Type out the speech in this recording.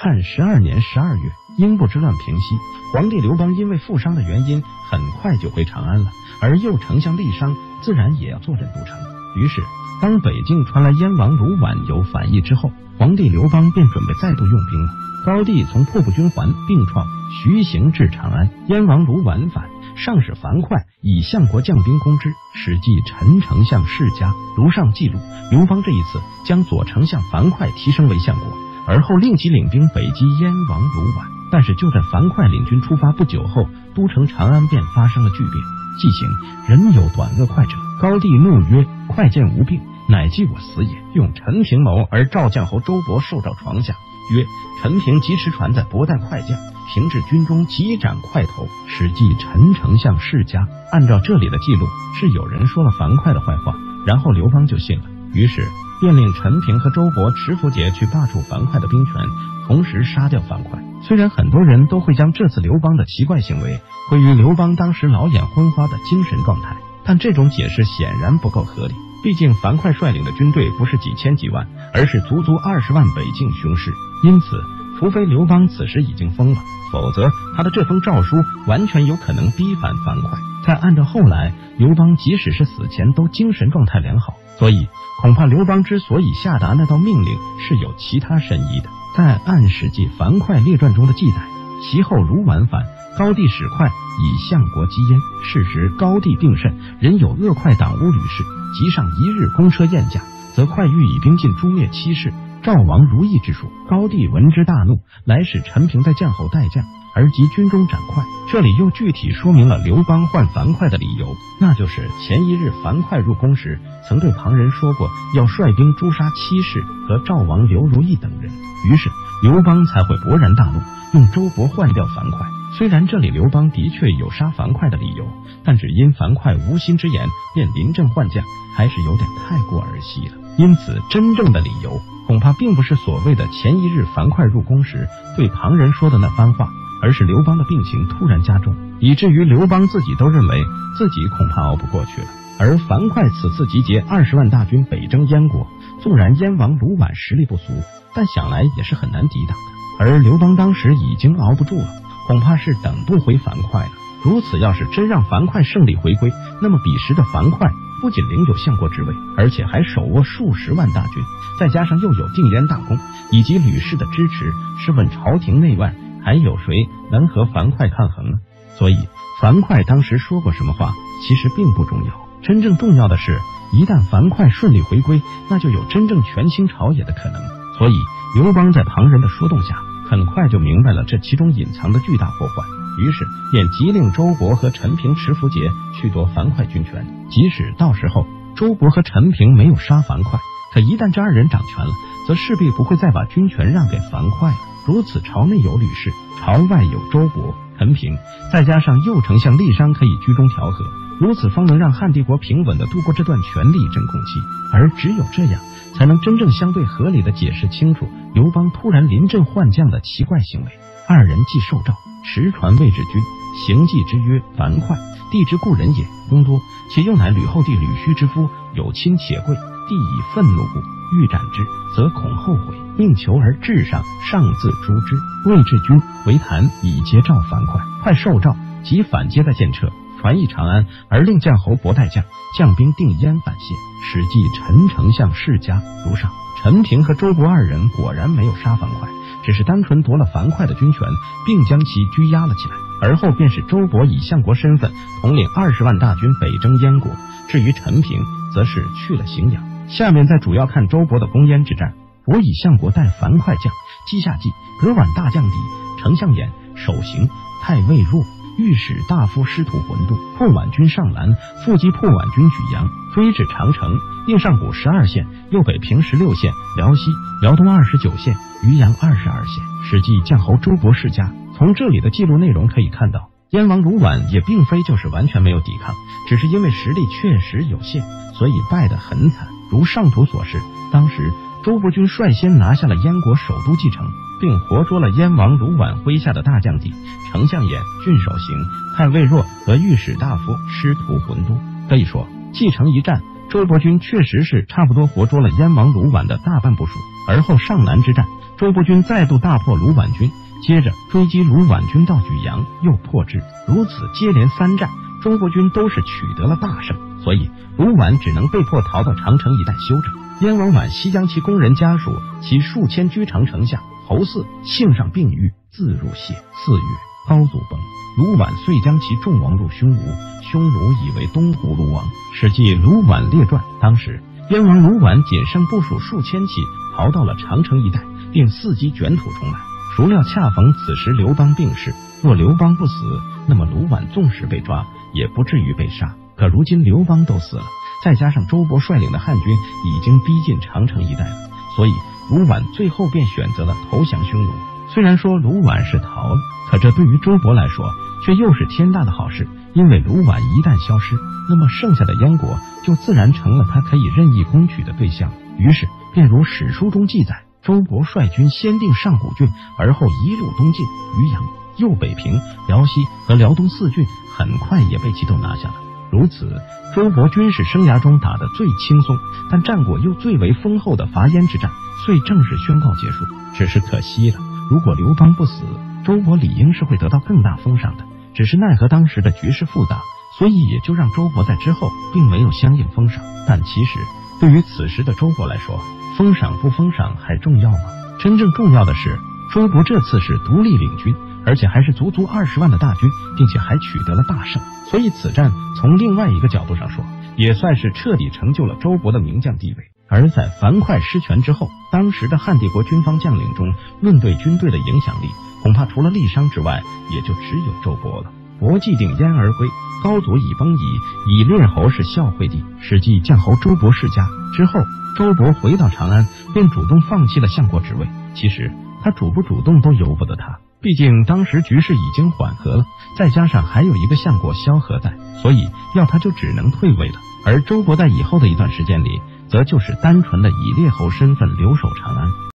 汉12年12月，英布之乱平息，皇帝刘邦因为负伤的原因，很快就回长安了，而右丞相郦商自然也要坐镇都城。于是，当北境传来燕王卢绾有反意之后，皇帝刘邦便准备再度用兵了。高帝从破布军还并创徐行至长安，燕王卢绾反，上使樊哙以相国将兵攻之。史记陈丞相世家如上记录，刘邦这一次将左丞相樊哙提升为相国，而后令其领兵北击燕王卢绾。但是就在樊哙领军出发不久后，都城长安便发生了巨变。既行人有短恶快者，高帝怒曰：快见无病，乃计我死也。用陈平谋而赵将侯周勃受诏床下，曰：陈平即持船在博待快将，平至军中即斩快头。史记陈丞相世家。按照这里的记录，是有人说了樊哙的坏话，然后刘邦就信了，于是便令陈平和周勃持符节去罢黜樊哙的兵权，同时杀掉樊哙。虽然很多人都会将这次刘邦的奇怪行为归于刘邦当时老眼昏花的精神状态，但这种解释显然不够合理。毕竟樊哙率领的军队不是几千几万，而是足足20万北境雄师，因此除非刘邦此时已经疯了，否则他的这封诏书完全有可能逼反樊哙。再按照后来刘邦即使是死前都精神状态良好，所以恐怕刘邦之所以下达那道命令是有其他深意的。在《按史记樊哙列传》中的记载，其后卢绾反，高帝使哙以相国击燕。是时高帝病甚，人有恶哙党乌吕氏，即上一日公车宴驾，则哙欲以兵尽诛灭七世，赵王如意之术。高帝闻之大怒，来使陈平在将后待将，而及军中斩哙。这里又具体说明了刘邦换樊哙的理由，那就是前一日樊哙入宫时曾对旁人说过要率兵诛杀七世和赵王刘如意等人，于是刘邦才会勃然大怒，用周勃换掉樊哙。虽然这里刘邦的确有杀樊哙的理由，但只因樊哙无心之言便临阵换将，还是有点太过儿戏了。因此真正的理由恐怕并不是所谓的前一日樊哙入宫时对旁人说的那番话，而是刘邦的病情突然加重，以至于刘邦自己都认为自己恐怕熬不过去了。而樊哙此次集结20万大军北征燕国，纵然燕王卢绾实力不俗，但想来也是很难抵挡的。而刘邦当时已经熬不住了，恐怕是等不回樊哙了。如此要是真让樊哙胜利回归，那么彼时的樊哙不仅领有相国之位，而且还手握数十万大军，再加上又有定燕大功以及吕氏的支持，试问朝廷内外还有谁能和樊哙抗衡呢？所以樊哙当时说过什么话其实并不重要，真正重要的是一旦樊哙顺利回归，那就有真正权倾朝野的可能。所以刘邦在旁人的说动下，很快就明白了这其中隐藏的巨大祸患，于是便急令周勃和陈平持符节去夺樊哙军权。即使到时候周勃和陈平没有杀樊哙，可一旦这二人掌权了，则势必不会再把军权让给樊哙了。如此朝内有吕氏，朝外有周勃、陈平，再加上右丞相郦商可以居中调和，如此方能让汉帝国平稳地度过这段权力真空期。而只有这样，才能真正相对合理地解释清楚刘邦突然临阵换将的奇怪行为。二人既受诏，持传谓之君，行迹之曰：樊哙，帝之故人也，功多，且又乃吕后弟吕须之夫，有亲且贵，帝以愤怒故，欲斩之，则恐后悔，命求而至上，上自诛之。谓至君为谈，以节召樊哙。哙受诏，即反接在建车，传诣长安，而令将侯博待将，将兵定燕反谢。史记陈丞相世家如上。陈平和周勃二人果然没有杀樊哙，只是单纯夺了樊哙的军权，并将其拘押了起来。而后便是周勃以相国身份统领20万大军北征燕国，至于陈平则是去了荥阳。下面再主要看周勃的攻燕之战。勃以相国代樊哙将，击下计，葛宛大将敌，丞相偃守行，太尉若御史大夫师徒浑度，破宛军上兰，复击破宛军举阳，追至长城，应上谷12县，右北平16县，辽西、辽东29县，渔阳22县。史记将侯周勃世家。从这里的记录内容可以看到，燕王卢绾也并非就是完全没有抵抗，只是因为实力确实有限，所以败得很惨。如上图所示，当时周勃军率先拿下了燕国首都蓟城，并活捉了燕王卢绾麾下的大将敌、丞相偃、郡守行、太尉若和御史大夫师徒浑度。可以说蓟城一战，周勃军确实是差不多活捉了燕王卢绾的大半部署。而后上南之战， 周伯钧再度大破卢绾军，接着追击卢绾军到莒阳，又破之，如此接连3战，周伯钧都是取得了大胜，所以卢绾只能被迫逃到长城一带休整。燕王绾西将其宫人家属其数千居城城下，侯嗣幸上病愈，自入谢。4月，高祖崩，卢绾遂将其众王入匈奴，匈奴以为东胡卢王。史记卢绾列传，当时燕王卢绾仅剩部属数千骑，逃到了长城一带，并伺机卷土重来。孰料恰逢此时刘邦病逝，若刘邦不死，那么卢绾纵使被抓，也不至于被杀。可如今刘邦都死了，再加上周勃率领的汉军已经逼近长城一带了，所以卢绾最后便选择了投降匈奴。虽然说卢绾是逃了，可这对于周勃来说却又是天大的好事，因为卢绾一旦消失，那么剩下的燕国就自然成了他可以任意攻取的对象。于是便如史书中记载，周勃率军先定上古郡，而后一路东进，渔阳、右北平、辽西和辽东4郡很快也被其都拿下了。如此，周勃军事生涯中打得最轻松，但战果又最为丰厚的伐燕之战遂正式宣告结束。只是可惜了，如果刘邦不死，周勃理应是会得到更大封赏的，只是奈何当时的局势复杂，所以也就让周勃在之后并没有相应封赏。但其实对于此时的周勃来说，封赏不封赏还重要吗？真正重要的是，周勃这次是独立领军，而且还是足足20万的大军，并且还取得了大胜。所以此战从另外一个角度上说，也算是彻底成就了周勃的名将地位。而在樊哙失权之后，当时的汉帝国军方将领中，论对军队的影响力，恐怕除了郦商之外，也就只有周勃了。勃既定燕而归，高祖已崩矣，以列侯是孝惠帝。史记将侯周勃世家之后，周勃回到长安，便主动放弃了相国职位。其实他主不主动都由不得他，毕竟当时局势已经缓和了，再加上还有一个相国萧何在，所以要他就只能退位了。而周勃在以后的一段时间里，则就是单纯的以列侯身份留守长安。